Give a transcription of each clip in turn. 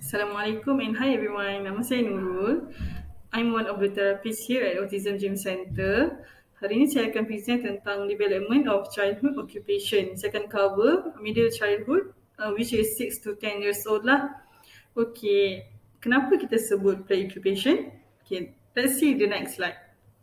Assalamualaikum and hi everyone. Nama saya Nurul. I'm one of the therapists here at Autism Gym Center. Hari ini saya akan present tentang development of childhood occupation. Saya akan cover middle childhood which is 6 to 10 years old lah. Okay, kenapa kita sebut play occupation? Okay, let's see the next slide.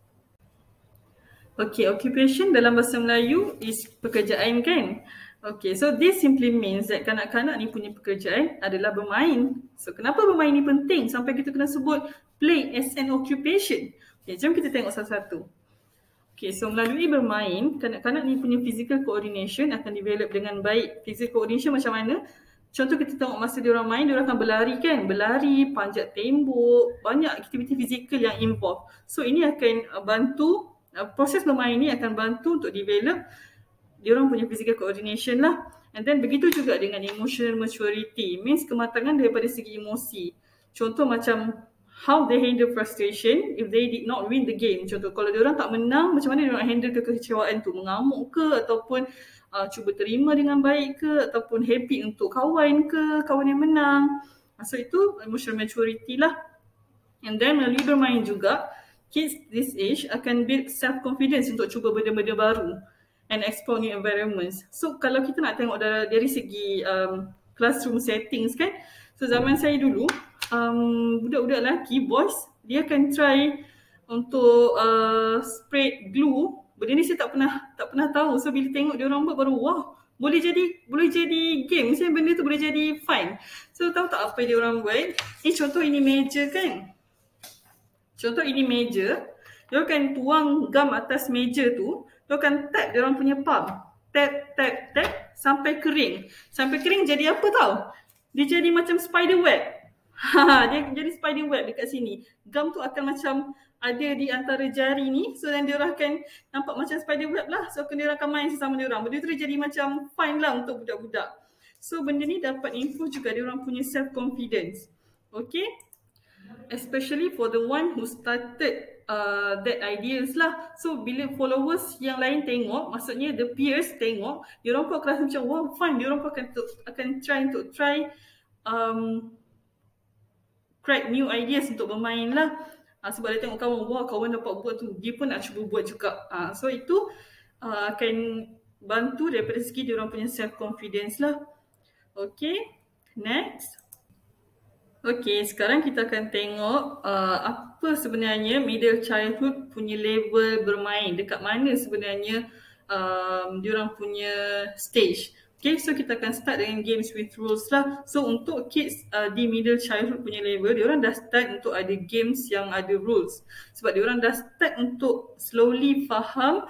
Okay, occupation dalam bahasa Melayu is pekerjaan kan? Okay, so this simply means that kanak-kanak ni punya pekerjaan adalah bermain. So, kenapa bermain ni penting sampai kita kena sebut play as an occupation? Okay, jom kita tengok satu-satu. Okay, so melalui bermain, kanak-kanak ni punya physical coordination akan develop dengan baik. Physical coordination macam mana? Contoh kita tengok masa diorang main, diorang akan berlari kan? Berlari, panjat tembok, banyak aktiviti fizikal yang involved. So, ini akan bantu, proses bermain ni akan bantu untuk develop diorang punya physical coordination lah. And then begitu juga dengan emotional maturity, means kematangan daripada segi emosi. Contoh macam how they handle frustration if they did not win the game. Contoh kalau diorang tak menang, macam mana diorang handle kekecewaan tu, mengamuk ke ataupun cuba terima dengan baik ke ataupun happy untuk kawan ke, kawan yang menang. So itu emotional maturity lah. And then melalui bermain juga, kids this age akan build self-confidence untuk cuba benda-benda baru and explore new environments. So kalau kita nak tengok dari segi classroom settings kan, so zaman saya dulu, budak-budak lelaki, boys, dia akan try untuk spread glue. Benda ni saya tak pernah tahu. So bila tengok dia orang buat baru, wah, boleh jadi game. Misalnya benda tu boleh jadi fun. So tahu tak apa dia orang buat? Contoh ini meja kan. Contoh ini meja, dia akan tuang gam atas meja tu, dia akan tap dia orang punya palm. Tap sampai kering. Sampai kering jadi apa tau? Dia jadi macam spider web. Dia jadi spider web dekat sini. Gam tu akan macam ada di antara jari ni. So dan dia orang akan nampak macam spider web lah. So dia orang akan main sesama dia orang. Benda tu jadi macam fun lah untuk budak-budak. So benda ni dapat improve juga dia orang punya self confidence. Okay? Especially for the one who started that ideas lah. So bila followers yang lain tengok, maksudnya the peers tengok, diorang pun akan rasa macam wow fun. Diorang pun akan try crack new ideas untuk bermain lah. Sebab dia tengok kawan, wah kawan dapat buat tu, dia pun nak cuba buat juga. So itu akan bantu daripada segi diorang punya self confidence lah. Okay, next. Okay, sekarang kita akan tengok apa sebenarnya middle childhood punya level bermain. Dekat mana sebenarnya diorang punya stage. Okay, so kita akan start dengan games with rules lah. So untuk kids di middle childhood punya level, diorang dah start untuk ada games yang ada rules. Sebab diorang dah start untuk slowly faham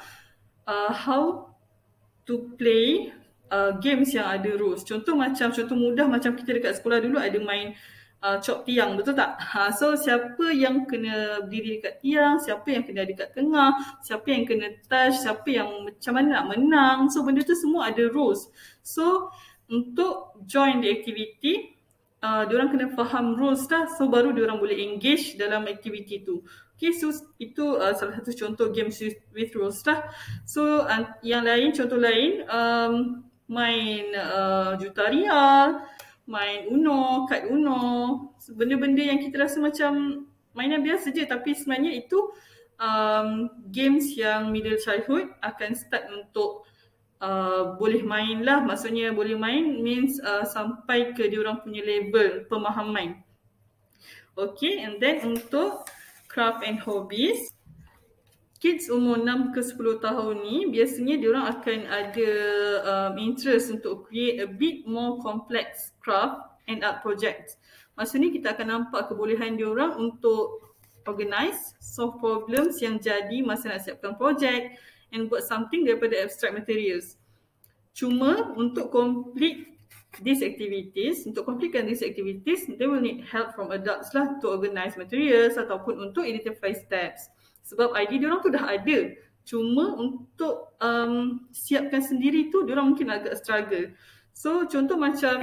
how to play games yang ada rules. Contoh mudah macam kita dekat sekolah dulu ada main cop tiang, betul tak? So siapa yang kena berdiri dekat tiang, siapa yang kena dekat tengah, siapa yang kena touch, siapa yang macam mana nak menang. So benda tu semua ada rules. So untuk join the activity, diorang kena faham rules lah. So baru diorang boleh engage dalam activity tu. Okay, so itu salah satu contoh games with rules lah. So yang lain, contoh lain, main Jutaria, main Uno, kad Uno, benda-benda yang kita rasa macam mainan biasa je, tapi sebenarnya itu games yang middle childhood akan start untuk boleh main lah. Maksudnya boleh main means sampai ke diorang punya level pemahaman. Okay, and then untuk craft and hobbies, kids umur 6 ke 10 tahun ni biasanya diorang akan ada interest untuk create a bit more complex craft and art projects. Masa ni kita akan nampak kebolehan diorang untuk organize, solve problems yang jadi masa nak siapkan projek and buat something daripada abstract materials. Cuma untuk complete these activities, they will need help from adults lah to organize materials ataupun untuk identify steps. Sebab idea diorang tu dah ada. Cuma untuk siapkan sendiri tu diorang mungkin agak struggle. So contoh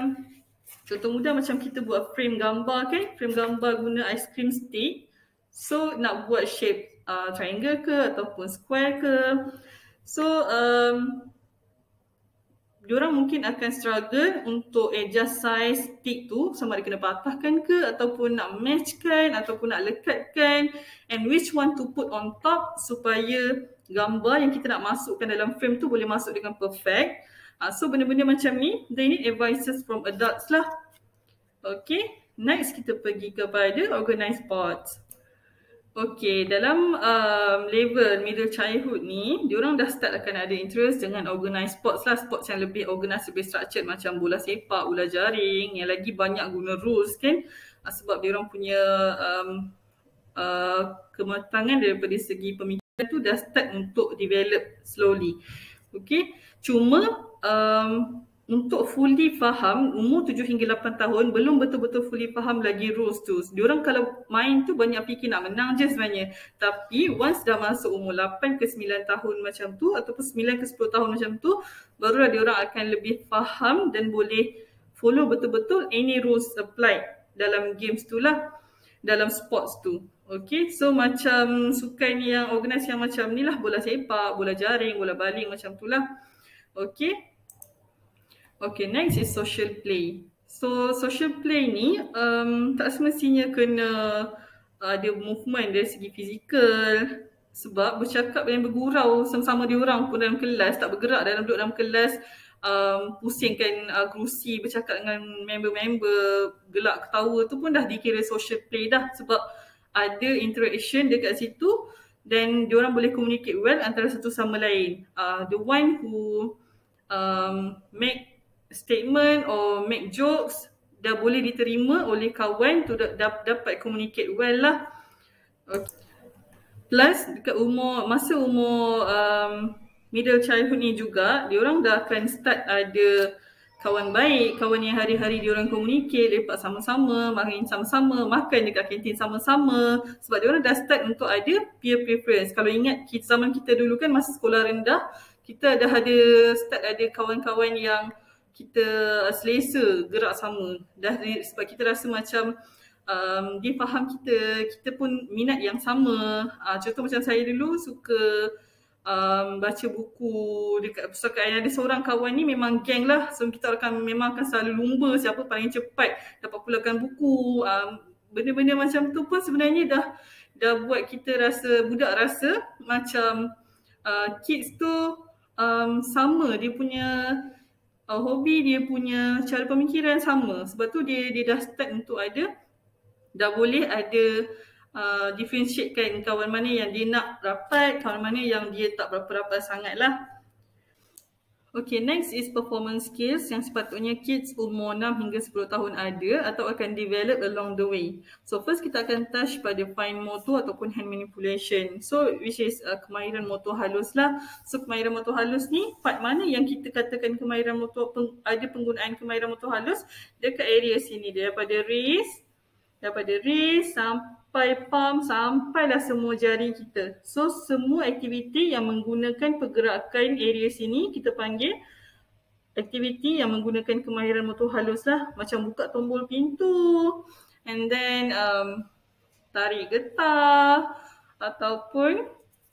mudah macam kita buat frame gambar kan. Frame gambar guna ice cream stick. So nak buat shape triangle ke ataupun square ke. So diorang mungkin akan struggle untuk adjust size stick tu, sama ada kena patahkan ke ataupun nak matchkan ataupun nak lekatkan, and which one to put on top supaya gambar yang kita nak masukkan dalam frame tu boleh masuk dengan perfect. So benda-benda macam ni, they need advices from adults lah. Okay, next kita pergi kepada organized sports. Okay, dalam level middle childhood ni, diorang dah start akan ada interest dengan organized sports lah. Sports yang lebih organized, lebih structured macam bola sepak, bola jaring, yang lagi banyak guna rules kan. Sebab diorang punya kematangan daripada segi pemikiran tu dah start untuk develop slowly. Okay, cuma untuk fully faham, umur 7 hingga 8 tahun belum betul-betul fully faham lagi rules tu. Diorang kalau main tu banyak fikir nak menang je sebenarnya. Tapi once dah masuk umur 8 ke 9 tahun macam tu ataupun 9 ke 10 tahun macam tu, barulah diorang akan lebih faham dan boleh follow betul-betul any rules applied dalam games tu lah, dalam sports tu. Okay, so macam sukan yang organize yang macam ni lah, bola sepak, bola jaring, bola baling macam tu lah. Okay. Okay, next is social play. So, social play ni tak semestinya kena ada movement dari segi fizikal. Sebab bercakap dan bergurau sama-sama diorang pun dalam kelas, tak bergerak duduk dalam kelas, pusingkan kerusi, bercakap dengan member-member, gelak ketawa tu pun dah dikira social play dah. Sebab ada interaction dekat situ dan diorang boleh communicate well antara satu sama lain. The one who make statement or make jokes dah boleh diterima oleh kawan tu, dapat communicate well lah. Okay. Plus dekat masa umur middle childhood ni juga, diorang dah akan start ada kawan baik, kawan yang hari-hari diorang communicate, lepak sama-sama, main sama-sama, makan dekat kantin sama-sama. Sebab diorang dah start untuk ada peer preference. Kalau ingat zaman kita dulu kan masa sekolah rendah, kita dah start ada kawan-kawan yang kita selesa gerak sama. Sebab kita rasa macam dia faham kita pun minat yang sama. Contoh macam saya dulu suka baca buku dekat perpustakaan. Ada seorang kawan ni memang geng lah. So kita memang akan selalu lumba siapa paling cepat dapat pulakan buku. Benda-benda macam tu pun sebenarnya dah buat kita budak rasa macam kids tu sama, dia punya hobi, dia punya cara pemikiran sama. Sebab tu dia dah start untuk dah boleh ada differentiatekan kawan mana yang dia nak rapat, kawan mana yang dia tak berapa rapat sangat lah. Okay, next is performance skills yang sepatutnya kids umur 6 hingga 10 tahun ada atau akan develop along the way. So first kita akan touch pada fine motor ataupun hand manipulation. So which is kemahiran motor halus lah. So kemahiran motor halus ni, part mana yang kita katakan kemahiran motor, ada penggunaan kemahiran motor halus dekat area sini, daripada wrist sampai palm, sampailah semua jari kita. So semua aktiviti yang menggunakan pergerakan area sini kita panggil aktiviti yang menggunakan kemahiran motor halus lah. Macam buka tombol pintu, and then tarik getah, ataupun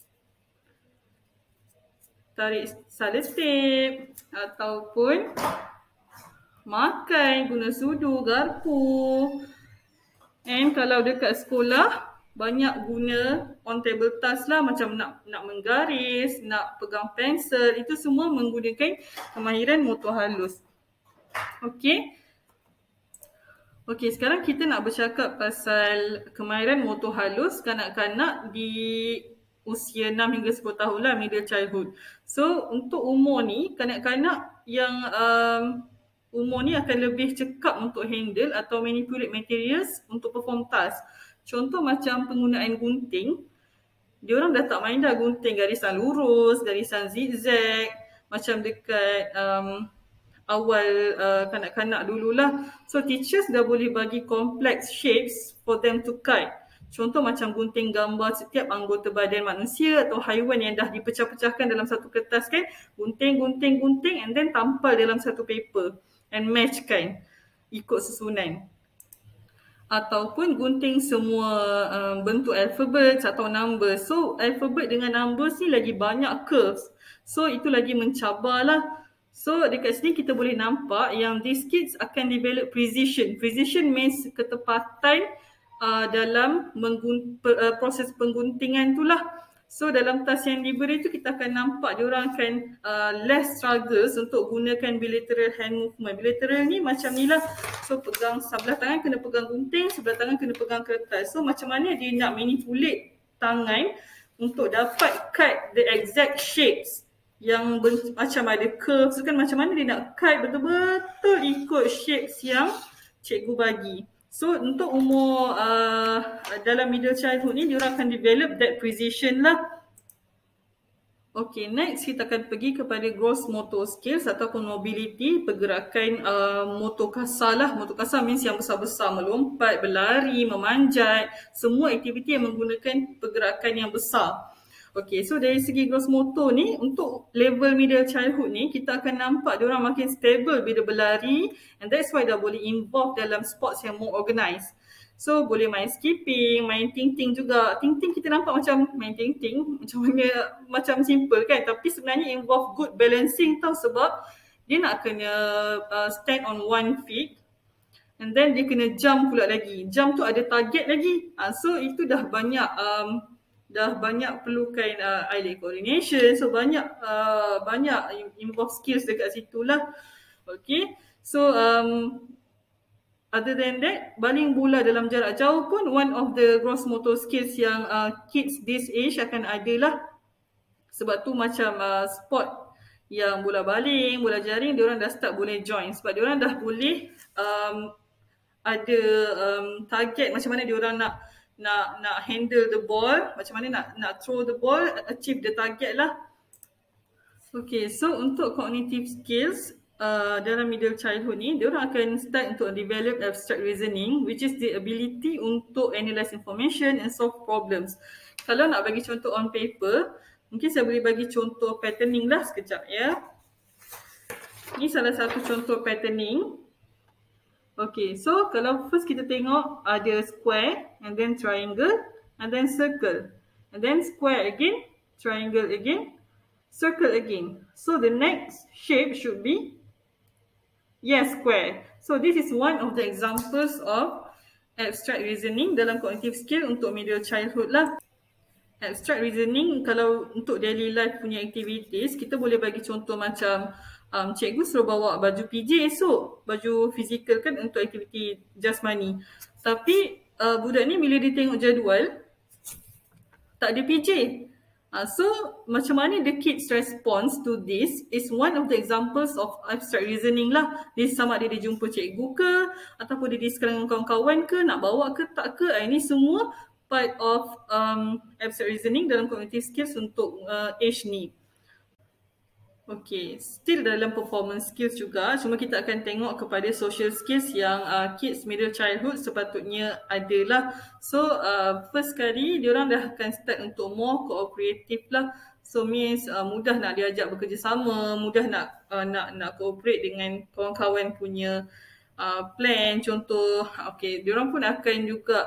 tarik selotip, ataupun makan guna sudu, garpu. And kalau dekat sekolah, banyak guna on table task lah, macam nak menggaris, nak pegang pensel, itu semua menggunakan kemahiran motor halus. Okay, sekarang kita nak bercakap pasal kemahiran motor halus kanak-kanak di usia 6 hingga 10 tahun lah, middle childhood. So untuk umur ni, kanak-kanak yang umur ni akan lebih cekap untuk handle atau manipulate materials untuk perform task. Contoh macam penggunaan gunting. Diorang dah tak main dah gunting garisan lurus, garisan zigzag. Macam dekat awal kanak-kanak dululah. So teachers dah boleh bagi complex shapes for them to cut. Contoh macam gunting gambar setiap anggota badan manusia atau haiwan yang dah dipecah-pecahkan dalam satu kertas kan. Gunting and then tampal dalam satu paper and match kan ikut susunan. Ataupun gunting semua bentuk alphabet atau numbers. So alphabet dengan numbers ni lagi banyak curves. So itu lagi mencabarlah. So dekat sini kita boleh nampak yang these kids akan develop precision. Precision means ketepatan dalam proses pengguntingan itulah. So dalam task yang diberi tu kita akan nampak diorang akan less struggles untuk gunakan bilateral hand movement. Bilateral ni macam ni lah. So pegang sebelah tangan kena pegang gunting, sebelah tangan kena pegang kertas. So macam mana dia nak manipulate tangan untuk dapat cut the exact shapes yang macam ada curves kan, macam mana dia nak cut betul-betul ikut shapes yang cikgu bagi. So untuk umur dalam middle childhood ni diorang akan develop that precision lah. Okay, next kita akan pergi kepada gross motor skills ataupun mobility, pergerakan motor kasar lah. Motor kasar means yang besar-besar, melompat, berlari, memanjat, semua aktiviti yang menggunakan pergerakan yang besar. Okay, so dari segi gross motor ni, untuk level middle childhood ni, kita akan nampak diorang makin stable bila berlari, and that's why dah boleh involve dalam sports yang more organised. So boleh main skipping, main ting-ting juga. Ting-ting kita nampak macam main ting-ting, macam simple kan, tapi sebenarnya involve good balancing tau, sebab dia nak kena stand on one feet, and then dia kena jump pula lagi. Jump tu ada target lagi. So itu dah banyak perlukan eye leg coordination. So banyak involve skills dekat situ lah. Okay. So other than that, baling bola dalam jarak jauh pun one of the gross motor skills yang kids this age akan ada lah. Sebab tu macam sport yang bola baling, bola jaring, diorang dah start boleh join. Sebab diorang dah boleh ada target macam mana diorang nak handle the ball, macam mana nak throw the ball, achieve the target lah. Okay, so untuk cognitive skills dalam middle childhood ni, diorang akan start untuk develop abstract reasoning, which is the ability untuk analyze information and solve problems. Kalau nak bagi contoh on paper, mungkin saya boleh bagi contoh patterning lah sekejap ya. Ini salah satu contoh patterning. Okay, so kalau first kita tengok ada square, and then triangle, and then circle, and then square again, triangle again, circle again. So the next shape should be, yes, square. So this is one of the examples of abstract reasoning dalam cognitive skill untuk middle childhood lah. Abstract reasoning kalau untuk daily life punya activities, kita boleh bagi contoh macam cikgu suruh bawa baju PJ esok, baju fizikal kan untuk aktiviti jasmani. Tapi budak ni bila dia tengok jadual, tak ada PJ. So macam mana the kids response to this is one of the examples of abstract reasoning lah. Dia sama ada dia jumpa cikgu ke, ataupun dia discuss dengan kawan-kawan ke, nak bawa ke tak ke. Ini semua part of abstract reasoning dalam cognitive skills untuk age ni. Okay, still dalam performance skills juga, cuma kita akan tengok kepada social skills yang kids middle childhood sepatutnya adalah. So first kali diorang dah akan start untuk more cooperative lah. So means mudah nak diajak bekerjasama, mudah nak cooperate dengan kawan-kawan punya plan. Contoh, okay, diorang pun akan juga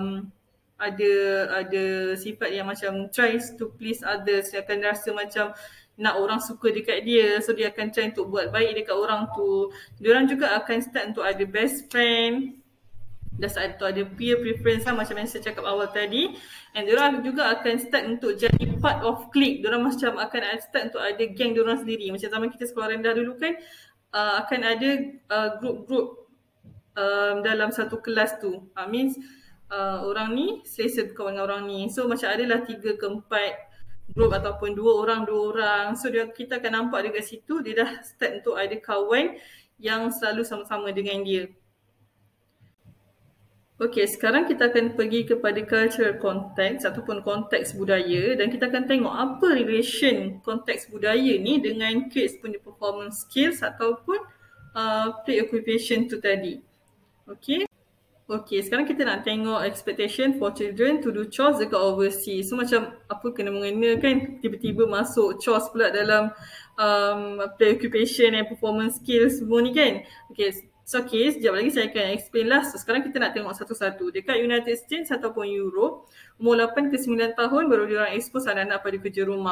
ada sifat yang macam tries to please others. Dia akan rasa macam nak orang suka dekat dia, so dia akan try untuk buat baik dekat orang tu. Diorang juga akan start untuk ada best friend, dah start untuk ada peer preference lah, macam yang saya cakap awal tadi. And diorang juga akan start untuk jadi part of clique. Diorang macam akan start untuk ada geng diorang sendiri. Macam zaman kita sekolah rendah dulu kan, akan ada group-group dalam satu kelas tu. Means orang ni selesa berkawan dengan orang ni. So macam adalah 3 ke 4 group ataupun 2 orang. So kita akan nampak dekat situ dia dah start untuk ada kawan yang selalu sama-sama dengan dia. Okay, sekarang kita akan pergi kepada cultural context ataupun konteks budaya, dan kita akan tengok apa relation konteks budaya ni dengan kids punya performance skills ataupun preoccupation tu tadi. Okay, sekarang kita nak tengok expectation for children to do chores dekat overseas. So macam apa kena mengena kan, tiba-tiba masuk chores pula dalam preoccupation and performance skills semua ni kan. Okay, so sekejap lagi saya akan explain lah. So sekarang kita nak tengok satu-satu. Dekat United States ataupun Europe, umur 8 ke 9 tahun baru diorang expose anak-anak pada kerja rumah.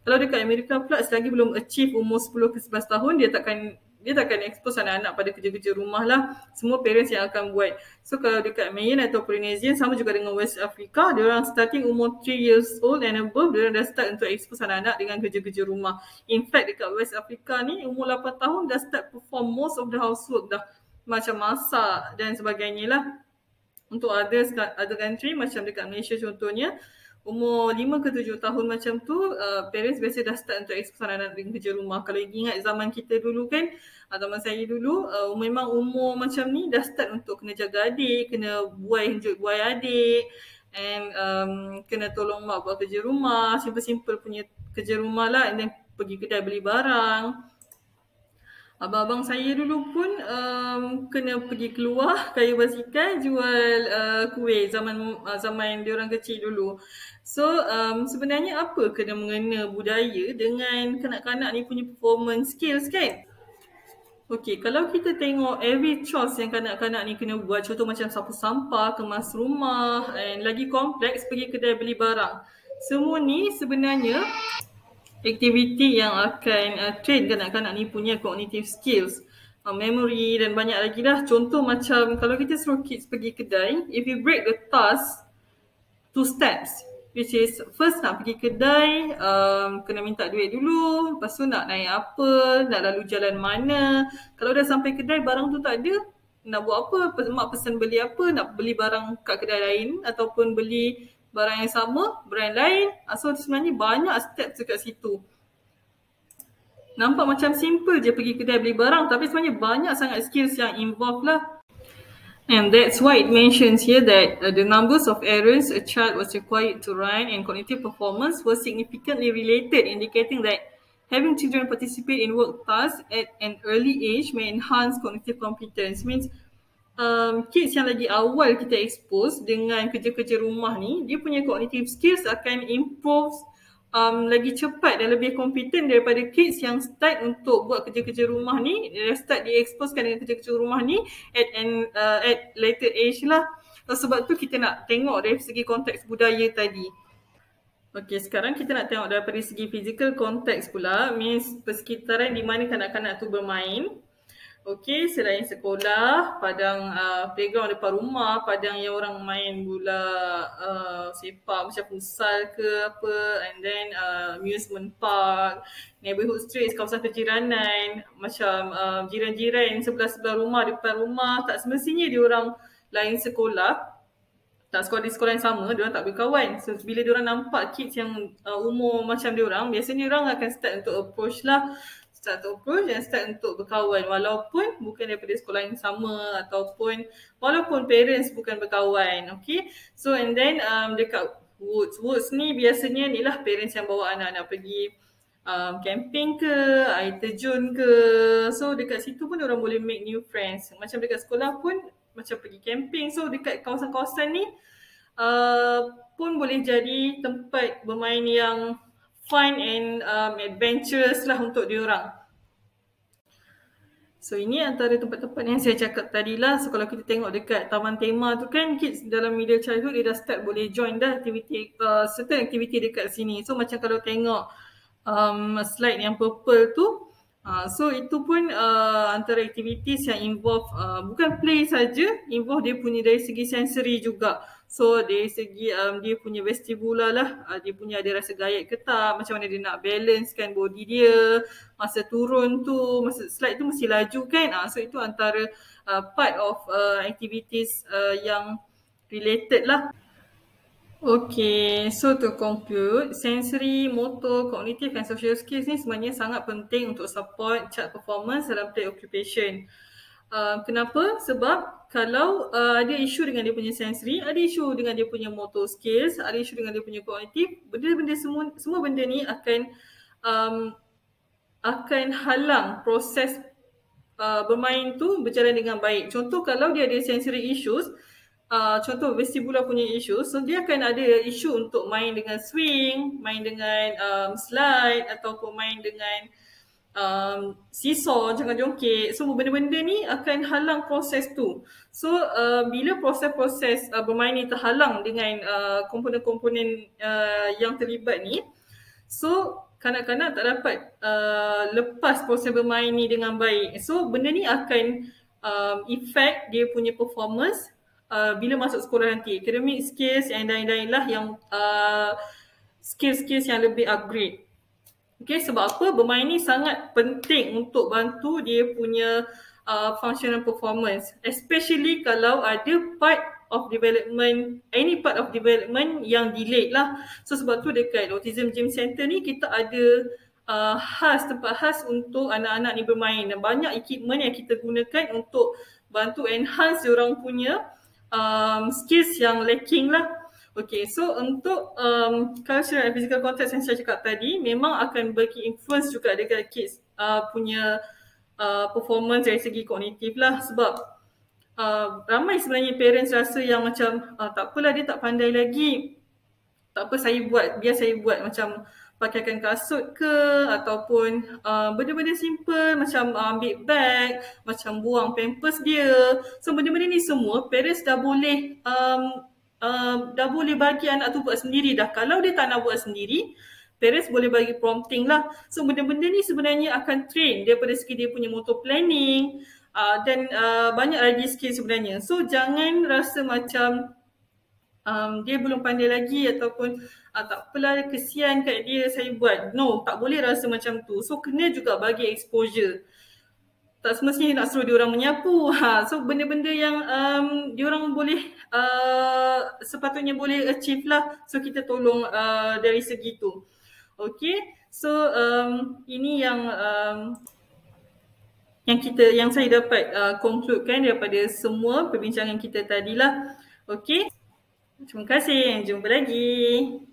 Kalau dekat Amerika pula, selagi belum achieve umur 10 ke 11 tahun, dia takkan expose anak-anak pada kerja-kerja rumah lah. Semua parents yang akan buat. So kalau dekat Mayan atau Polynesian, sama juga dengan West Africa, dia orang starting umur 3 years old and above, dia orang dah start untuk expose anak-anak dengan kerja-kerja rumah. In fact, dekat West Africa ni, umur 8 tahun dah start perform most of the housework dah. Macam masak dan sebagainya lah. Untuk other country, macam dekat Malaysia contohnya, umur 5 ke 7 tahun macam tu, parents biasa dah start untuk expose anak-anak dengan kerja rumah. Kalau ingat zaman kita dulu kan, zaman saya dulu, memang umur macam ni dah start untuk kena jaga adik, kena buai adik, and kena tolong mak buat kerja rumah, simple-simple punya kerja rumah lah, and then pergi kedai beli barang. Abang-abang saya dulu pun kena pergi keluar kayu basikal jual kuih zaman diorang kecil dulu. So sebenarnya apa kena mengena budaya dengan kanak-kanak ni punya performance skills kan? Okay, kalau kita tengok every chores yang kanak-kanak ni kena buat, contoh macam sapu sampah, kemas rumah, and lagi kompleks pergi kedai beli barang. Semua ni sebenarnya aktiviti yang akan train kanak-kanak ni punya cognitive skills, memory dan banyak lagi lah. Contoh macam kalau kita suruh kids pergi kedai, if you break the task 2 steps, which is first nak pergi kedai, kena minta duit dulu, lepas tu nak naik apa, nak lalu jalan mana. Kalau dah sampai kedai barang tu tak ada, nak buat apa? Mak pesan beli apa? Nak beli barang kat kedai lain ataupun beli barang yang sama, brand lain. So sebenarnya banyak steps dekat situ. Nampak macam simple je pergi kedai beli barang, tapi sebenarnya banyak sangat skills yang involved lah. And that's why it mentions here that the numbers of errands a child was required to run and cognitive performance were significantly related, indicating that having children participate in work tasks at an early age may enhance cognitive competence. Means kids yang lagi awal kita expose dengan kerja-kerja rumah ni, dia punya cognitive skills akan improve lagi cepat dan lebih kompeten daripada kids yang start untuk buat kerja-kerja rumah ni, dia start di-exposekan dengan kerja-kerja rumah ni at later age lah. Sebab tu kita nak tengok dari segi konteks budaya tadi. Okay, sekarang kita nak tengok daripada segi physical context pula, means persekitaran di mana kanak-kanak tu bermain. Okay, selain sekolah, padang playground depan rumah, padang yang orang main bola sepak macam futsal ke apa, and then amusement park, neighborhood streets, kawasan kejiranan, macam jiran-jiran sebelah-sebelah rumah, depan rumah. Tak semestinya diorang lain sekolah, tak sekolah di sekolah yang sama, diorang tak berkawan. So bila diorang nampak kids yang umur macam diorang, biasanya diorang akan start untuk approach dan start untuk berkawan, walaupun bukan daripada sekolah yang sama ataupun walaupun parents bukan berkawan. Okay, so and then dekat woods ni biasanya ni lah parents yang bawa anak-anak pergi camping ke, air terjun ke. So dekat situ pun orang boleh make new friends. Macam dekat sekolah pun macam pergi camping. So dekat kawasan-kawasan ni pun boleh jadi tempat bermain yang fun and adventurous lah untuk diorang. So ini antara tempat-tempat yang saya cakap tadi lah. So kalau kita tengok dekat taman tema tu kan, kids dalam middle childhood dia dah start boleh join dah certain activity dekat sini. So macam kalau tengok slide yang purple tu, so itu pun antara activities yang involve bukan play saja, involve dia punya dari segi sensory juga. So dari segi dia punya vestibular lah, dia punya ada rasa gayat ke tak, macam mana dia nak balance kan body dia, masa turun tu, masa slide tu mesti laju kan. So itu antara part of activities yang related lah. Okay, so to conclude, sensory, motor, cognitive and social skills ni sebenarnya sangat penting untuk support child performance dalam play occupation. Kenapa? Sebab kalau ada isu dengan dia punya sensory, ada isu dengan dia punya motor skills, ada isu dengan dia punya cognitive, benda-benda semua benda ni akan halang proses bermain tu berjalan dengan baik. Contoh kalau dia ada sensory issues, contoh vestibular punya isu, so dia akan ada isu untuk main dengan swing, main dengan slide ataupun main dengan seesaw, jangan jongkit. So benda-benda ni akan halang proses tu. So bila proses-proses bermain ni terhalang dengan komponen-komponen yang terlibat ni, so kanak-kanak tak dapat lepas proses bermain ni dengan baik. So benda ni akan effect dia punya performance bila masuk sekolah nanti. Academic skills yang lain-lain lah yang skills-skills yang lebih upgrade. Okay, sebab apa? Bermain ni sangat penting untuk bantu dia punya functional performance. Especially kalau ada part of development, any part of development yang delayed lah. So sebab tu dekat Autism Gym Center ni kita ada tempat khas untuk anak-anak ni bermain. Dan banyak equipment yang kita gunakan untuk bantu enhance diorang punya skills yang lacking lah. Okay, so untuk cultural and physical context yang saya cakap tadi memang akan bagi influence juga dekat kids punya performance dari segi kognitif lah. Sebab ramai sebenarnya parents rasa yang macam tak apalah dia tak pandai lagi, tak apa biar saya buat macam pakaikan kasut ke ataupun benda-benda simple macam ambil bag, macam buang pampers dia. So benda-benda ni semua parents dah boleh bagi anak tu buat sendiri dah. Kalau dia tak nak buat sendiri, parents boleh bagi prompting lah. So benda-benda ni sebenarnya akan train daripada segi dia punya motor planning dan banyak lagi skill sebenarnya. So jangan rasa macam dia belum pandai lagi ataupun tak apalah kesian kat dia saya buat. No, tak boleh rasa macam tu. So kena juga bagi exposure. Tak semestinya nak suruh diorang menyapu. So benda-benda yang diorang boleh sepatutnya boleh achieve lah. So kita tolong dari segi tu. Okay, so ini yang saya dapat concludekan daripada semua perbincangan kita tadi lah. Okay, terima kasih. Jumpa lagi.